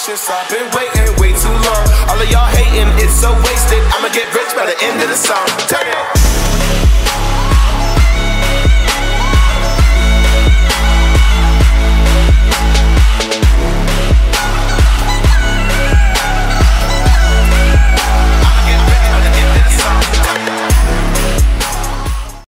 patience, I've been waiting way too long. All of y'all hating, it's so wasted. I'ma get rich by the end of the song. Turn it.